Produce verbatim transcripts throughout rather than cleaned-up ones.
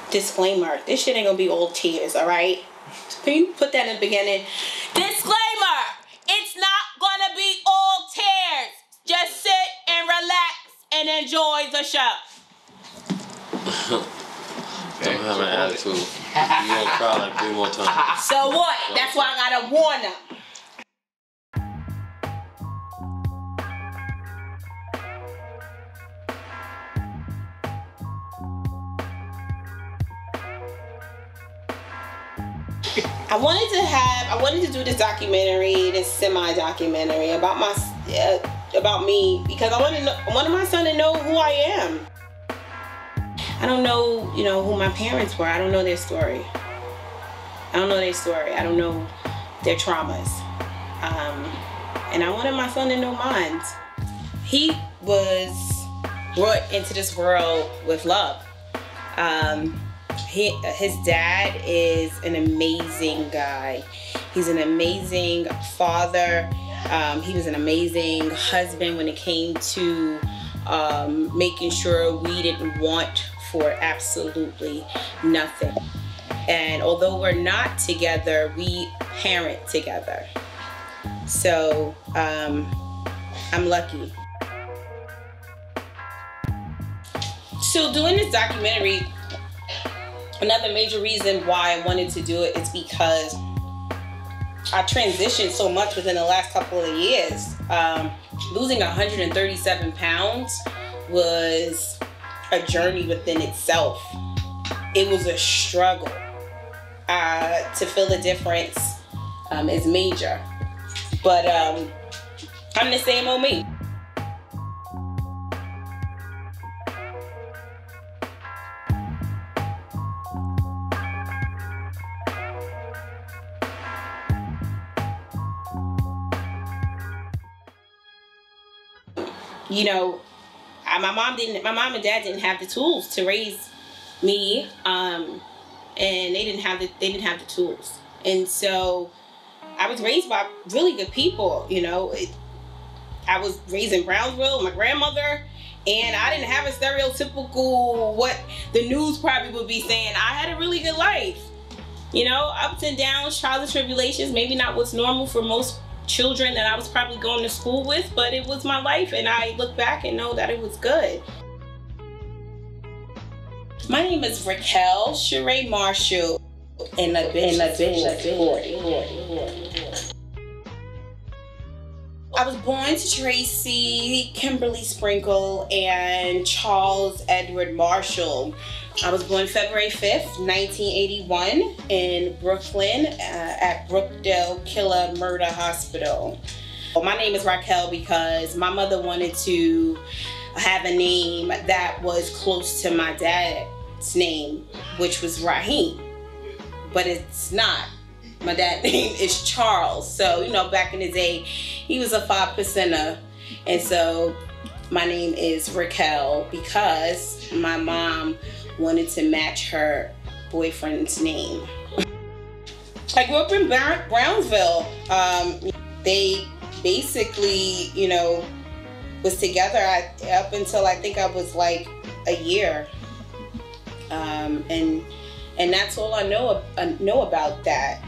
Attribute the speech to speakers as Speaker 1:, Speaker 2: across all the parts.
Speaker 1: Disclaimer, this shit ain't gonna be all tears, alright? Can you put that in the beginning? Disclaimer, it's not gonna be all tears. Just sit and relax and enjoy the show.
Speaker 2: Don't have an attitude. You gonna cry like three more times.
Speaker 1: So what? That's why I gotta warn them. I wanted to have, I wanted to do this documentary, this semi-documentary about my, uh, about me, because I wanted, I wanted my son to know who I am. I don't know, you know, who my parents were. I don't know their story. I don't know their story. I don't know their traumas. Um, and I wanted my son to know mine. He was brought into this world with love. Um, He, his dad is an amazing guy. He's an amazing father. Um, he was an amazing husband when it came to um, making sure we didn't want for absolutely nothing. And although we're not together, we parent together. So um, I'm lucky. So doing this documentary, another major reason why I wanted to do it is because I transitioned so much within the last couple of years. Um, losing one hundred thirty-seven pounds was a journey within itself. It was a struggle. Uh, to feel the difference um, is major. But um, I'm the same old me. You know, I, my mom didn't. My mom and dad didn't have the tools to raise me, um, and they didn't have the. They didn't have the tools, and so I was raised by really good people. You know, it, I was raised in Brownsville, my grandmother, and I didn't have a stereotypical what the news probably would be saying. I had a really good life. You know, ups and downs, trials and tribulations. Maybe not what's normal for most children that I was probably going to school with, but it was my life, and I look back and know that it was good. My name is Raquel Sheree Marshall, and I've been, I've been, I've been forty. I was born to Tracy Kimberly Sprinkle and Charles Edward Marshall. I was born February fifth, nineteen eighty-one in Brooklyn uh, at Brookdale Killer Murder Hospital. Well, my name is Raquel because my mother wanted to have a name that was close to my dad's name, which was Raheem, but it's not. My dad's name is Charles. So, you know, back in the day, he was a five percenter. And so my name is Raquel because my mom wanted to match her boyfriend's name. I grew up in Brownsville. Um, they basically, you know, was together I, up until I think I was like a year. Um, and and that's all I know, uh, know about that.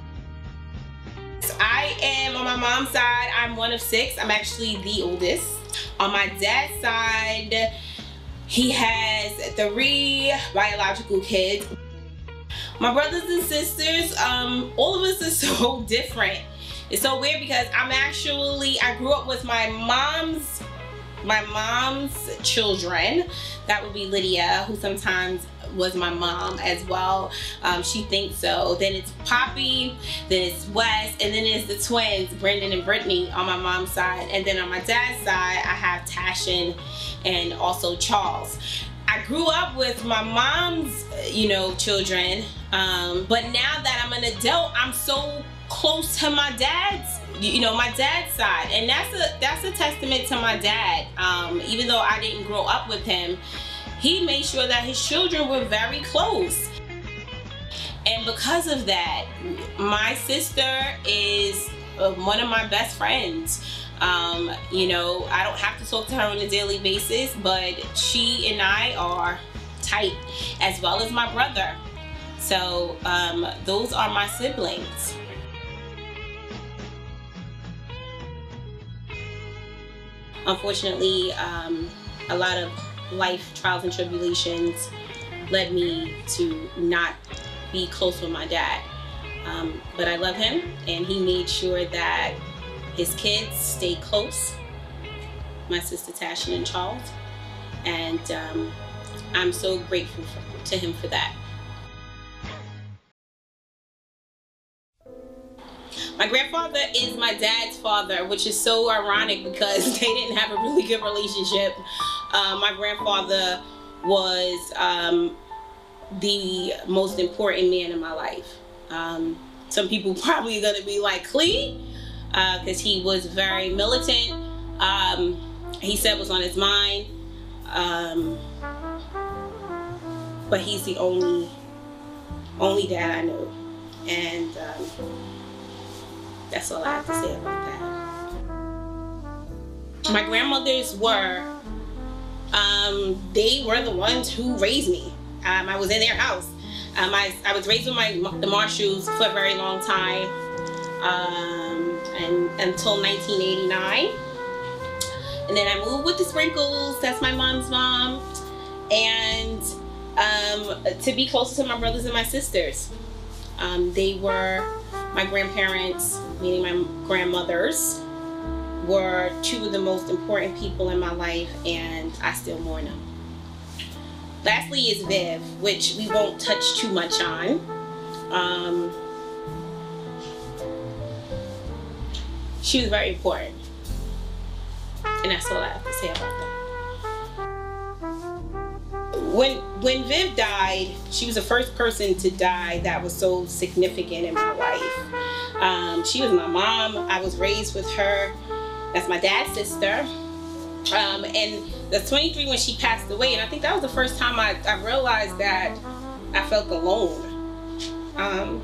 Speaker 1: I am, on my mom's side, I'm one of six. I'm actually the oldest. On my dad's side, he has three biological kids. My brothers and sisters, um, all of us are so different. It's so weird because I'm actually, I grew up with my mom's, my mom's children. That would be Lydia, who sometimes was my mom as well. Um, she thinks so. Then it's Poppy, then it's Wes, and then it's the twins, Brendan and Brittany on my mom's side. And then on my dad's side, I have Tashin and also Charles. I grew up with my mom's, you know, children, um, but now that I'm an adult, I'm so close to my dad's, you know, my dad's side, and that's a that's a testament to my dad. Um, even though I didn't grow up with him, he made sure that his children were very close. And because of that, my sister is uh, one of my best friends. Um, you know, I don't have to talk to her on a daily basis, but she and I are tight, as well as my brother. So um, those are my siblings. Unfortunately, um, a lot of life trials and tribulations led me to not be close with my dad. Um, but I love him, and he made sure that his kids stayed close, my sister Tasha and Charles, and um, I'm so grateful for, to him for that. My grandfather is my dad's father, which is so ironic because they didn't have a really good relationship. Uh, my grandfather was um, the most important man in my life. Um, some people probably are going to be like, Clee, because uh, he was very militant. Um, he said what's on his mind. Um, but he's the only, only dad I know. And um, that's all I have to say about that. My grandmothers were, um, they were the ones who raised me. Um, I was in their house. Um, I, I was raised with my the Marshalls for a very long time, um, and until nineteen eighty-nine. And then I moved with the Sprinkles. That's my mom's mom. And um, to be closer to my brothers and my sisters. Um, they were, my grandparents, meaning my grandmothers, were two of the most important people in my life, and I still mourn them. Lastly is Viv, which we won't touch too much on. Um, she was very important. And that's all I have to say about that. When, when Viv died, she was the first person to die that was so significant in my life. Um, she was my mom. I was raised with her. That's my dad's sister. Um, and the twenty-three when she passed away, and I think that was the first time I, I realized that I felt alone. Um,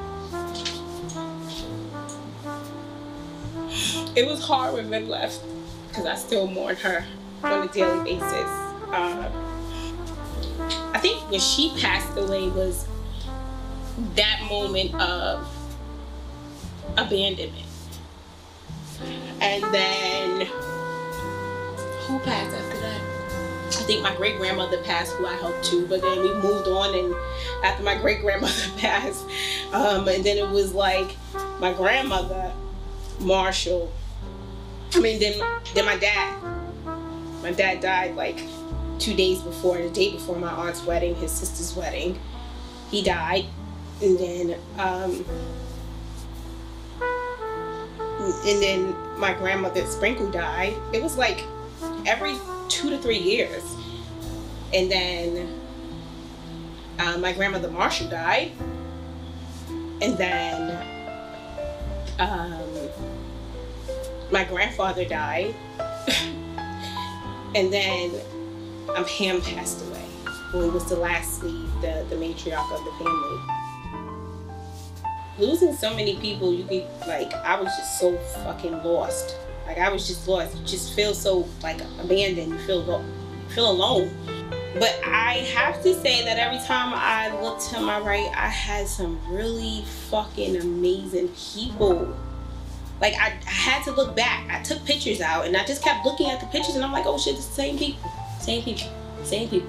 Speaker 1: it was hard when Viv left because I still mourn her on a daily basis. Uh, I think when she passed away was that moment of abandonment. And then who passed after that? I think my great grandmother passed, who I helped too, but then we moved on, and after my great grandmother passed, um, and then it was like my grandmother, Marshall. I mean, then then my dad. My dad died like two days before, the day before my aunt's wedding, his sister's wedding. He died, and then um, and then my grandmother Sprinkle died. It was like every two to three years. And then uh, my grandmother Marshall died. And then um, my grandfather died. And then um, Ham passed away, who was the lastly, the, the matriarch of the family. Losing so many people, you could, like, I was just so fucking lost. Like, I was just lost. You just feel so, like, abandoned. You feel, you feel alone. But I have to say that every time I looked to my right, I had some really fucking amazing people. Like, I, I had to look back. I took pictures out, and I just kept looking at the pictures, and I'm like, oh shit, it's the same people. Same people. Same people.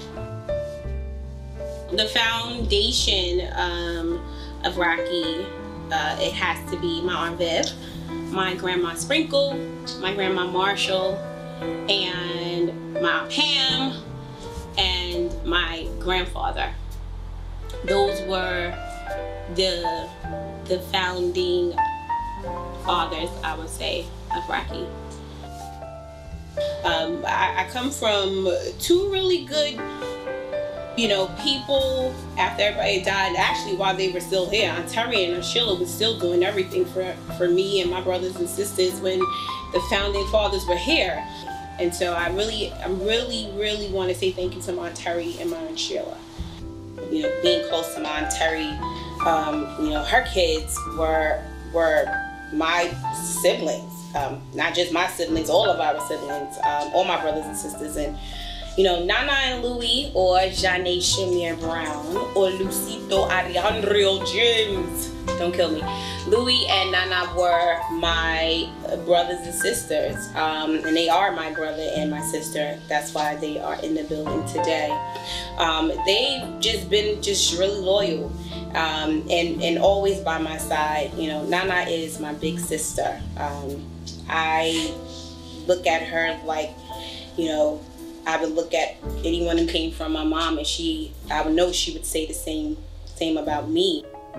Speaker 1: The foundation um, of Rocky, uh, it has to be my Aunt Viv, my Grandma Sprinkle, my Grandma Marshall, and my Aunt Pam, and my grandfather. Those were the, the founding fathers, I would say, of Rocky. Um, I, I come from two really good, you know, people after everybody died. Actually, while they were still here, Aunt Terry and Aunt Sheila was still doing everything for, for me and my brothers and sisters when the founding fathers were here. And so I really, I really, really want to say thank you to my Aunt Terry and my Aunt Sheila. You know, being close to my Aunt Terry, um, you know, her kids were, were my siblings. Um, not just my siblings, all of our siblings, um, all my brothers and sisters. And You know, Nana and Louis, or Janae Shamir Brown, or Lucito Alejandro James. Don't kill me. Louis and Nana were my brothers and sisters, um, and they are my brother and my sister. That's why they are in the building today. Um, they've just been just really loyal, um, and and always by my side. You know, Nana is my big sister. Um, I look at her like, you know, I would look at anyone who came from my mom, and she, I would know she would say the same, same about me.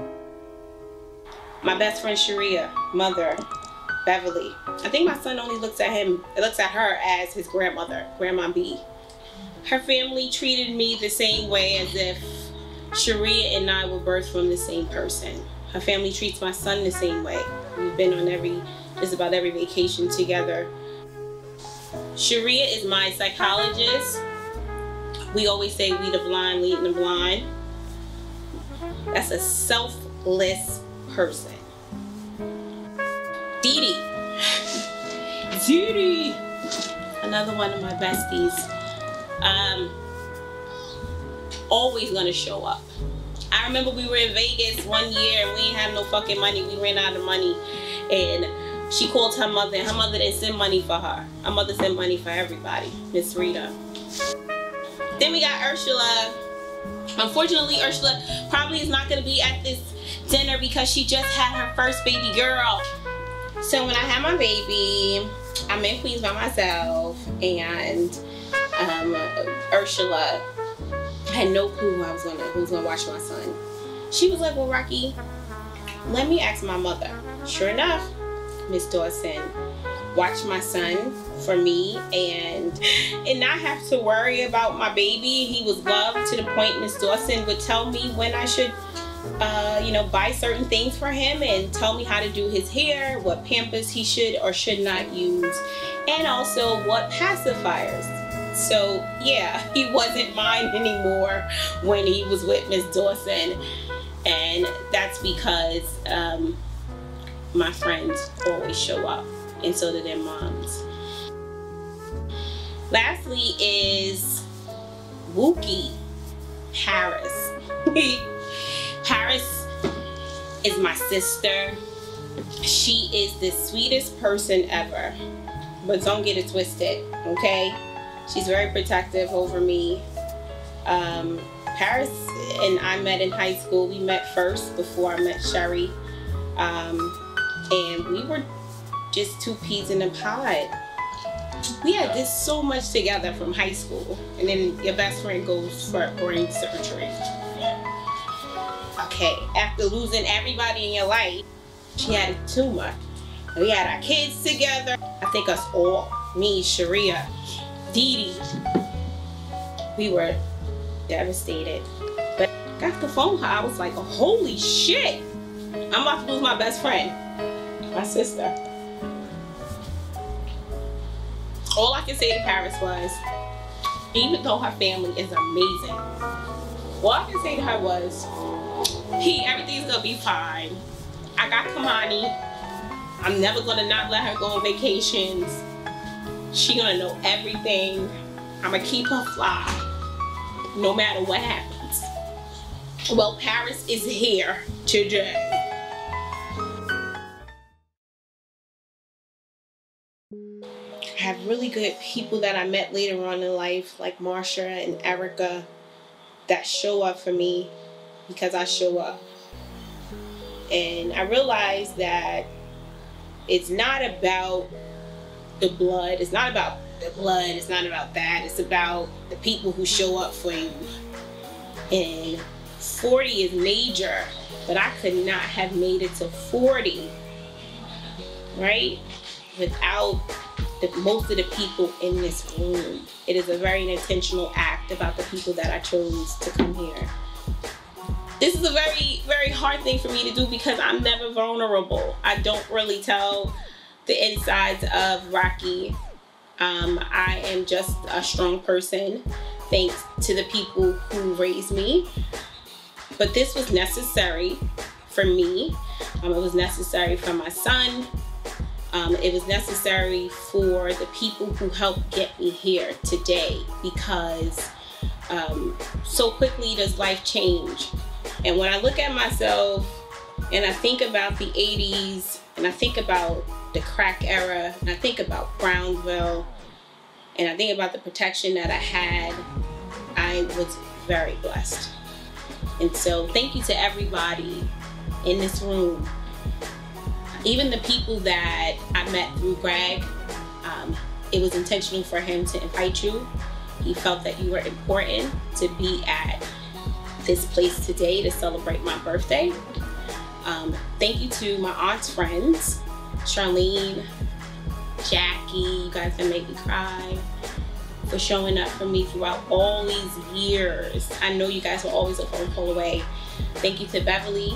Speaker 1: My best friend Sharia, mother, Beverly. I think my son only looks at him, looks at her as his grandmother, Grandma B. Her family treated me the same way as if Sharia and I were birthed from the same person. Her family treats my son the same way. We've been on every, just about every vacation together. Sharia is my psychologist. We always say we the blind leading the blind. That's a selfless person. Dee Dee. Dee Dee. Another one of my besties. Um, always gonna show up. I remember we were in Vegas one year and we didn't have no fucking money. We ran out of money, and she called her mother, and her mother didn't send money for her. Her mother sent money for everybody, Miss Rita. Then we got Ursula. Unfortunately, Ursula probably is not gonna be at this dinner because she just had her first baby girl. So when I had my baby, I'm in Queens by myself, and um, Ursula had no clue who I was gonna, who was gonna watch my son. She was like, well, Rocky, let me ask my mother. Sure enough, Miss Dawson watched my son for me, and and not have to worry about my baby. He was loved to the point Miss Dawson would tell me when I should uh, you know, buy certain things for him, and tell me how to do his hair, what Pampers he should or should not use, and also what pacifiers. So yeah, he wasn't mine anymore when he was with Miss Dawson, and that's because um, my friends always show up, and so do their moms. Lastly is Wookie, Paris. Paris is my sister. She is the sweetest person ever, but don't get it twisted, okay? She's very protective over me. Um, Paris and I met in high school. We met first before I met Sherry. Um, and we were just two peas in a pod. We had did so much together from high school, and then your best friend goes for brain surgery. Okay, after losing everybody in your life, she had a tumor. We had our kids together. I think us all, me, Sharia, Dee Dee, we were devastated. But I got the phone call. I was like, oh, holy shit, I'm about to lose my best friend, my sister. All I can say to Paris was, even though her family is amazing, all I can say to her was, he, everything's gonna be fine. I got Kamani. I'm never gonna not let her go on vacations. She gonna know everything. I'm gonna keep her fly, no matter what happens. Well, Paris is here today. I have really good people that I met later on in life, like Marsha and Erica, that show up for me because I show up. And I realized that it's not about the blood. It's not about the blood. It's not about that. It's about the people who show up for you. And forty is major, but I could not have made it to forty, right, without the, most of the people in this room. It is a very intentional act about the people that I chose to come here. This is a very, very hard thing for me to do because I'm never vulnerable. I don't really tell the insides of Rocky. Um, I am just a strong person, thanks to the people who raised me. But this was necessary for me. Um, it was necessary for my son. Um, it was necessary for the people who helped get me here today, because um, so quickly does life change. And when I look at myself and I think about the eighties, and I think about the crack era, and I think about Brownsville, and I think about the protection that I had, I was very blessed. And so thank you to everybody in this room. Even the people that I met through Greg, um, it was intentional for him to invite you. He felt that you were important to be at this place today to celebrate my birthday. Um, thank you to my aunt's friends, Charlene, Jackie, you guys that make me cry, for showing up for me throughout all these years. I know you guys were always a phone call away. Thank you to Beverly.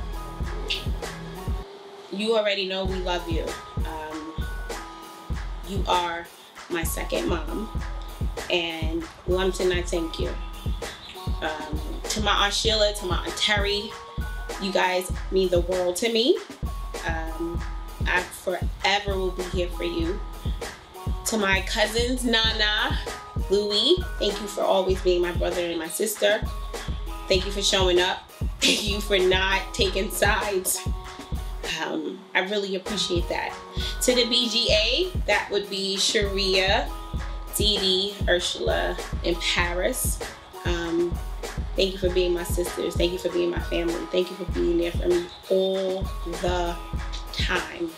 Speaker 1: You already know we love you. Um, you are my second mom, and Lumpton, I thank you. Um, to my Aunt Sheila, to my Aunt Terry, you guys mean the world to me. Um, I forever will be here for you. To my cousins, Nana, Louie, thank you for always being my brother and my sister. Thank you for showing up. Thank you for not taking sides. Um, I really appreciate that. To the B G A, that would be Sharia, Dee Dee, Ursula, and Paris. Um, thank you for being my sisters. Thank you for being my family. Thank you for being there for me all the time.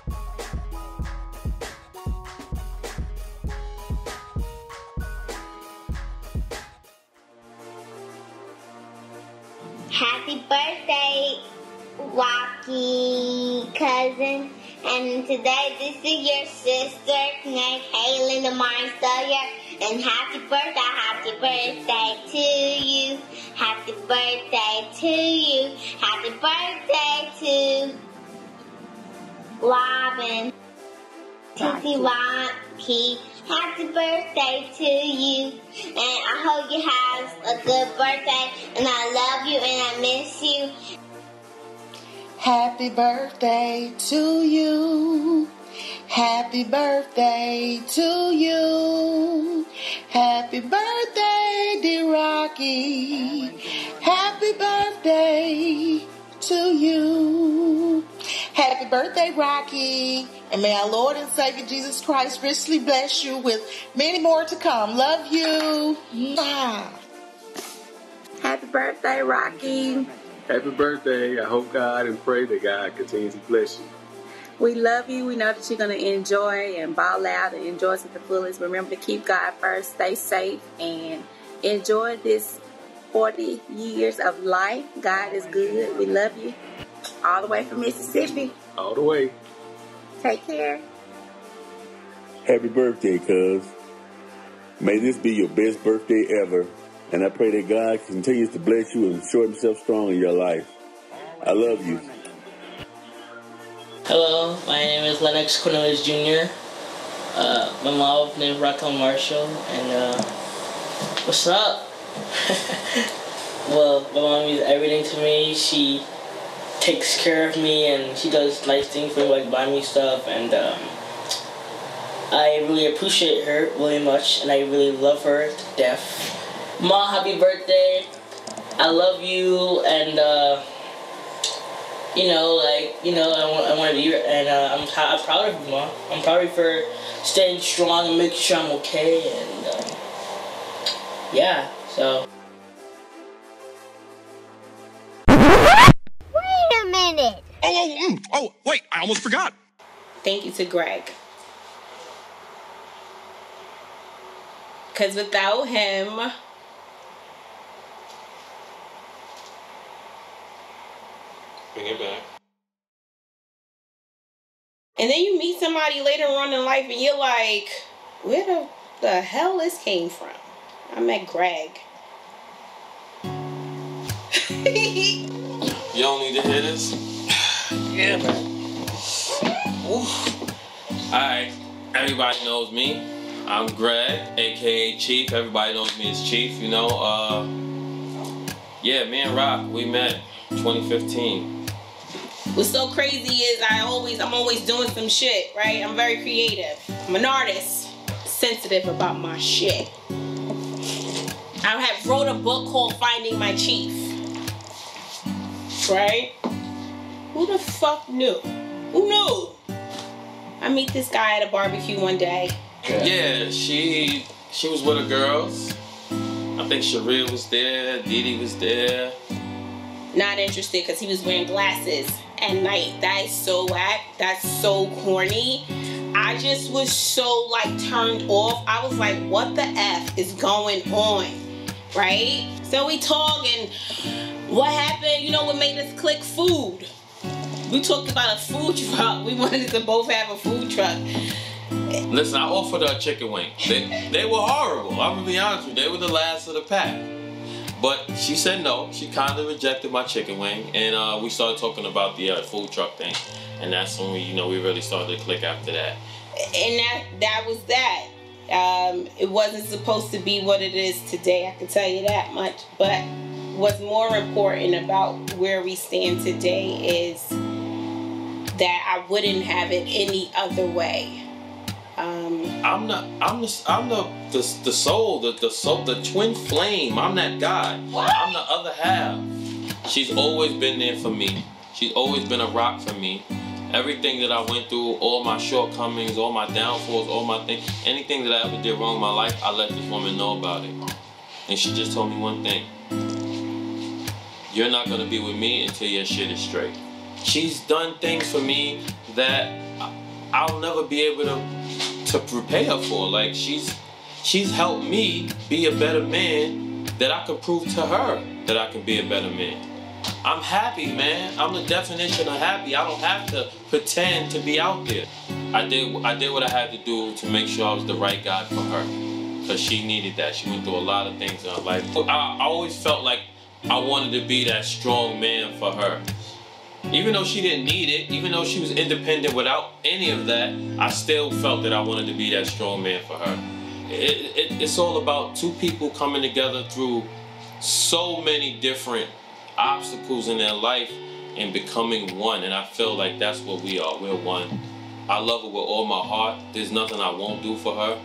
Speaker 3: Happy birthday, Rocky cousin. And today this is your sister named Kaylin Amari Sawyer. And happy birthday, happy birthday to you. Happy birthday to you. Happy birthday to Robin. Titi Rocky. Happy birthday to you. And I hope you have a good birthday. And I love you and I miss you.
Speaker 4: Happy birthday to you. Happy birthday to you. Happy birthday, dear Rocky. Happy birthday to you. Happy birthday, Rocky. And may our Lord and Savior Jesus Christ richly bless you with many more to come. Love you. Mwah.
Speaker 5: Happy birthday, Rocky.
Speaker 6: Happy birthday. I hope God and pray that God continues to bless you.
Speaker 5: We love you. We know that you're going to enjoy and ball out and enjoy us at the fullest. Remember to keep God first, stay safe, and enjoy this forty years of life. God is good. We love you. All the way from Mississippi.
Speaker 6: All the way.
Speaker 5: Take care.
Speaker 7: Happy birthday, cuz. May this be your best birthday ever. And I pray that God continues to bless you and show himself strong in your life. I love you.
Speaker 8: Hello, my name is Lennox Cornelius Junior Uh, my mom named Raquel Marshall, and uh, what's up? Well, my mom means everything to me. She takes care of me, and she does nice things for me, like buy me stuff, and um, I really appreciate her really much, and I really love her to death. Ma, happy birthday. I love you, and uh, you know, like, you know, I want, I want to be here, and uh, I'm, I'm proud of you, Ma. I'm proud of you for staying strong and making sure I'm okay, and uh, yeah, so.
Speaker 3: Wait a minute.
Speaker 9: Oh, oh, mm, oh, wait, I almost forgot.
Speaker 1: Thank you to Greg. Because without him,
Speaker 2: bring it back.
Speaker 1: and then you meet somebody later on in life and you're like, where the, the hell this came from? I met Greg.
Speaker 2: You don't need to hear this? Yeah, man. Alright, everybody knows me. I'm Greg, aka Chief. Everybody knows me as Chief, you know. Uh, yeah, me and Rock, we met twenty fifteen.
Speaker 1: What's so crazy is I always, I'm always doing some shit, right? I'm very creative. I'm an artist, sensitive about my shit. I have wrote a book called Finding My Chief, right? Who the fuck knew? Who knew? I meet this guy at a barbecue one day.
Speaker 2: Yeah, she she was with her girls. I think Sheree was there, Dee Dee was there.
Speaker 1: Not interested because he was wearing glasses at night. That is so whack. That's so corny. I just was so like turned off. I was like, what the F is going on? Right? So we talk and what happened, you know what made us click? Food. We talked about a food truck. We wanted to both have a food truck.
Speaker 2: Listen, I offered her a chicken wing. They, they were horrible. I'm gonna be honest with you. They were the last of the pack. But she said no. She kind of rejected my chicken wing, and uh, we started talking about the uh, food truck thing, and that's when we, you know, we really started to click after that.
Speaker 1: And that that was that. Um, it wasn't supposed to be what it is today. I can tell you that much. But what's more important about where we stand today is that I wouldn't have it any other way. Um,
Speaker 2: I'm not. I'm the. I'm the. The, the soul. The the soul. The twin flame. I'm that guy.
Speaker 1: What?
Speaker 2: I'm the other half. She's always been there for me. She's always been a rock for me. Everything that I went through, all my shortcomings, all my downfalls, all my things, anything that I ever did wrong in my life, I let this woman know about it. And she just told me one thing: you're not gonna be with me until your shit is straight. She's done things for me that I'll never be able to. to repay her for. Like she's she's helped me be a better man that I could prove to her that I can be a better man. I'm happy, man. I'm the definition of happy. I don't have to pretend to be out there. I did I did what I had to do to make sure I was the right guy for her, because she needed that. She went through a lot of things in her life. I, I always felt like I wanted to be that strong man for her. Even though she didn't need it, even though she was independent without any of that, I still felt that I wanted to be that strong man for her. It, it, it's all about two people coming together through so many different obstacles in their life and becoming one. And I feel like that's what we are. We're one. I love her with all my heart. There's nothing I won't do for her.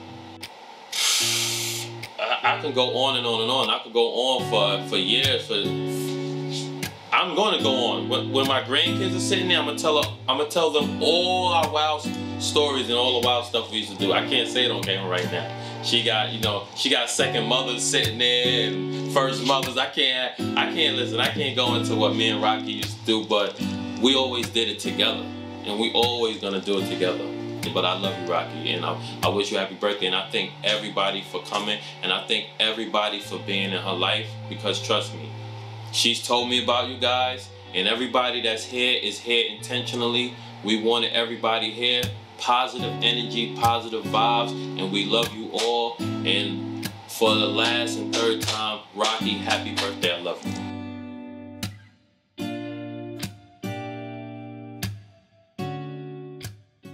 Speaker 2: I, I can go on and on and on. I could go on for, for years, for I'm going to go on. When, when my grandkids are sitting there, I'm gonna tell them, I'm gonna tell them all our wild stories and all the wild stuff we used to do. I can't say it on camera right now. She got, you know, she got second mothers sitting there and first mothers. I can't, I can't listen. I can't go into what me and Rocky used to do, but we always did it together, and we always gonna do it together. But I love you, Rocky, and I, I wish you a happy birthday. And I thank everybody for coming, and I thank everybody for being in her life, because trust me, she's told me about you guys, and everybody that's here is here intentionally. We wanted everybody here. Positive energy, positive vibes, and we love you all. And for the last and third time, Rocky, happy birthday. I love you.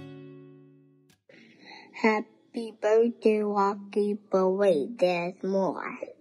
Speaker 3: Happy birthday, Rocky, but wait, there's more.